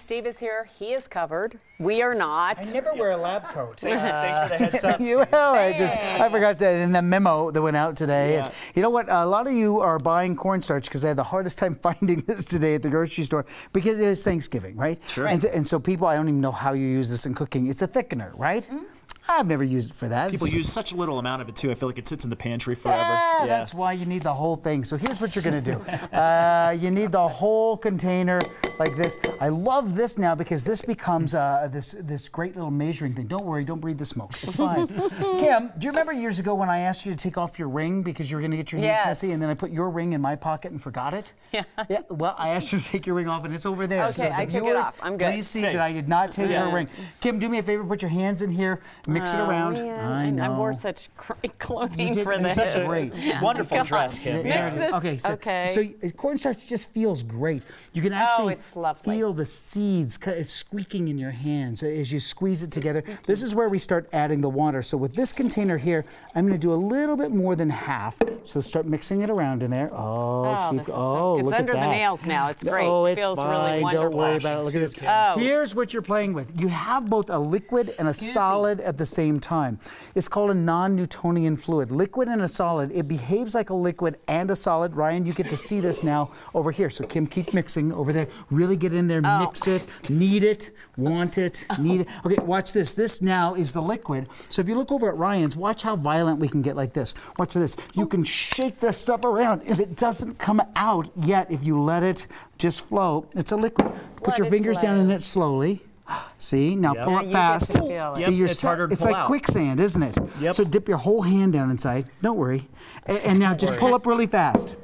Steve is here. He is covered. We are not. I never wear a lab coat. Thanks for the heads up. I forgot that in the memo that went out today. Yeah. And you know what? A lot of you are buying cornstarch because I had the hardest time finding this today at the grocery store because it is Thanksgiving, right? Sure. And so people, I don't even know how you use this in cooking. It's a thickener, right? Mm-hmm. I've never used it for that. People use such a little amount of it too. I feel like it sits in the pantry forever. Yeah, that's why you need the whole thing. So here's what you're going to do. You need the whole container like this. I love this now because this becomes this great little measuring thing. Don't worry, don't breathe the smoke. It's fine. Kim, do you remember years ago when I asked you to take off your ring because you were going to get your hands messy, and then I put your ring in my pocket and forgot it? Yeah. Yeah. Well, I asked you to take your ring off, and it's over there. Okay, so I took it off. I'm good. Please see that I did not take her ring. Kim, do me a favor. Put your hands in here. Mix it around. Man. I know. I wore such great clothing for this. Such a great, wonderful dress, Kim. Mix this. Okay, so cornstarch just feels great. You can actually feel the seeds squeaking in your hands as you squeeze it together. This is where we start adding the water. So with this container here, I'm going to do a little bit more than half. So start mixing it around in there. It's look under at that. the nails now. It's great. Oh, it it's feels fine. really wonderful. Don't worry about it. Look at this. Here's what you're playing with. You have both a liquid and a solid at the same time. It's called a non-Newtonian fluid. Liquid and a solid, it behaves like a liquid and a solid. Ryan, you get to see this now over here. So Kim, keep mixing over there. Really get in there, mix it, knead it, want it, need it. Okay, watch this. This now is the liquid. So if you look over at Ryan's, watch how violent we can get like this. Watch this. You can shake this stuff around. If it doesn't come out yet, if you let it just flow, it's a liquid. Put your fingers down in it slowly. See, now pull up fast. See, it's harder to it's pull like out. Quicksand, isn't it? Yep. So dip your whole hand down inside. Don't worry. And now just pull up really fast.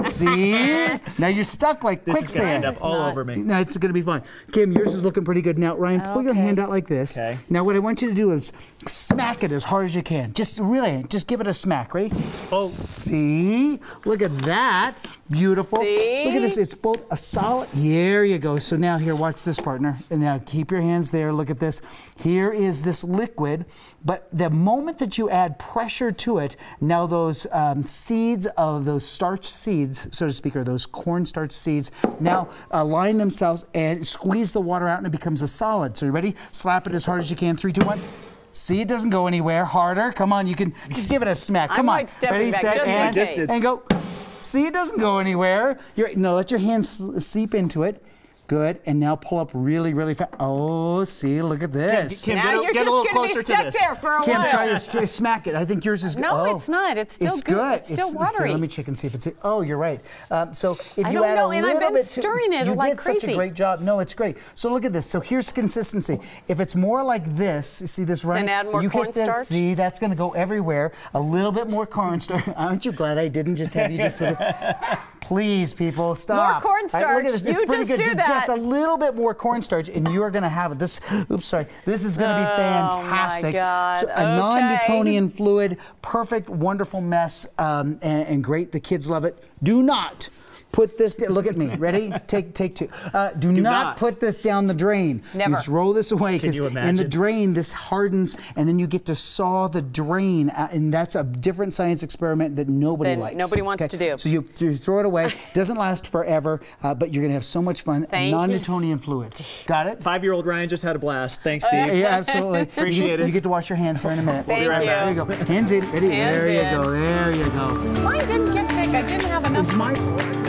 See? Now you're stuck like This quicksand. is going to end up all over me. No, it's going to be fine. Kim, yours is looking pretty good. Now, Ryan, pull your hand out like this. Okay. Now, what I want you to do is smack it as hard as you can. Just give it a smack. Ready? Oh. See? Look at that. Beautiful. See? Look at this. It's both a solid. There you go. So now here, watch this, partner. And now keep your hands there. Look at this. Here is this liquid. But the moment that you add pressure to it, now those seeds of those starch seeds, so to speak, or those cornstarch seeds, now align themselves and squeeze the water out and it becomes a solid. So you ready? Slap it as hard as you can. 3, 2, 1. See, it doesn't go anywhere. Harder. Come on, you can just give it a smack. Come on. Ready, set, and go. See, it doesn't go anywhere. No, let your hands seep into it. Good, and now pull up really, really fast. Oh, see, look at this. Kim, now get a little closer to this. There for a Kim, while. try to smack it. I think yours is good. No, it's not. It's still good. It's still watery. Here, let me check and see if it's. Oh, you're right. So if I you don't add know, a and little I've been bit, stirring it you like did such crazy. a great job. No, it's great. So look at this. So here's consistency. If it's more like this, you see this running? Then add more cornstarch. See, that's going to go everywhere. A little bit more cornstarch. Aren't you glad I didn't just have you just hit it? Please, people, stop. More cornstarch. Look at this. It's You pretty just good. do that. Just a little bit more cornstarch, and you are going to have it. This. Oops, sorry. This is going to be fantastic. Oh my God. So a non-Newtonian fluid, perfect, wonderful mess, and great. The kids love it. Do not put this down. Look at me. Ready? Take 2. Do not put this down the drain. Never. You throw this away because in the drain this hardens, and then you get to saw the drain, and that's a different science experiment that nobody likes. Nobody wants to do. So you throw it away. Doesn't last forever, but you're gonna have so much fun. Non-Newtonian fluid. Got it? 5-year-old Ryan just had a blast. Thanks, Steve. Yeah, absolutely. Appreciate it. You get to wash your hands here in a minute. Thank We'll be right back. There you go. Hands in. Ready? Hands there you in. go. There you go. Mine didn't get thick. I didn't have enough. It's my fault.